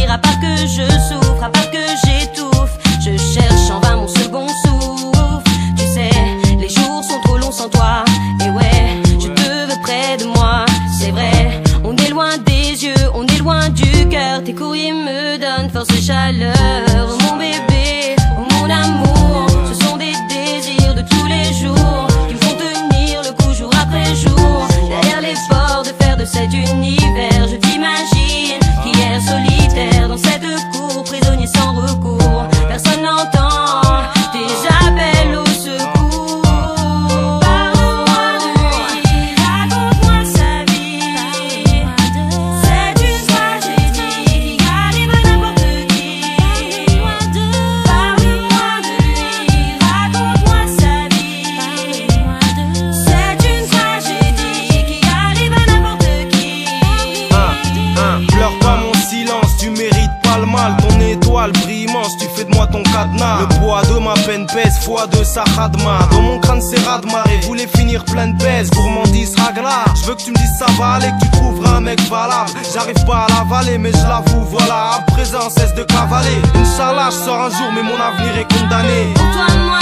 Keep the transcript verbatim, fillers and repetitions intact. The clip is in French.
à part que je souffre, à part que j'étouffe. Je cherche en vain mon second souffle. Tu sais, les jours sont trop longs sans toi. Et ouais, je te veux près de moi. C'est vrai, on est loin des yeux, on est loin du cœur. Tes courriers me donnent force et chaleur. Oh mon bébé, oh mon amour, ce sont des désirs de tous les jours qui me font tenir le coup jour après jour. Derrière les bords de fer de cet univers, je t'imagine qu'hier solitaire dans cette cour, prisonnier sans recours. Personne n'entend tes appels au secours. Parle-moi de lui, raconte-moi sa vie. C'est une tragédie qui arrive à n'importe qui. Parle-moi de lui, raconte-moi sa vie. C'est une tragédie qui arrive à n'importe qui. Un, un, pleure pas mon silence, tu mérites pas le mal. Ton étoile brille immense, tu fais de moi ton cadenas. Le poids de ma peine pèse, fois de sa khadma. Dans mon crâne c'est raz de marée, voulais finir plein de baisse. Gourmandise ragla, je veux que tu me dises ça va aller, que tu trouveras un mec valable. J'arrive pas à l'avaler mais je l'avoue, voilà. À présent cesse de cavaler. Inch'Allah je sors un jour mais mon avenir est condamné. Pour toi moi